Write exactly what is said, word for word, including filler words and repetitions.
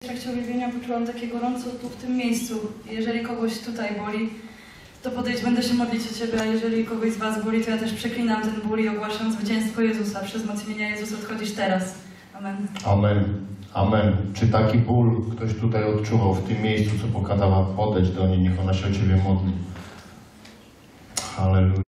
W trakcie uwielbienia poczułam takie gorąco tu w tym miejscu. Jeżeli kogoś tutaj boli, to podejdź, będę się modlić o Ciebie, a jeżeli kogoś z Was boli, to ja też przeklinam ten ból i ogłaszam zwycięstwo Jezusa. Przez moc imienia Jezus odchodzisz teraz. Amen. Amen. Amen. Czy taki ból ktoś tutaj odczuwał w tym miejscu, co pokazała? Podejdź do niej, niech ona się o Ciebie modli. Halleluja.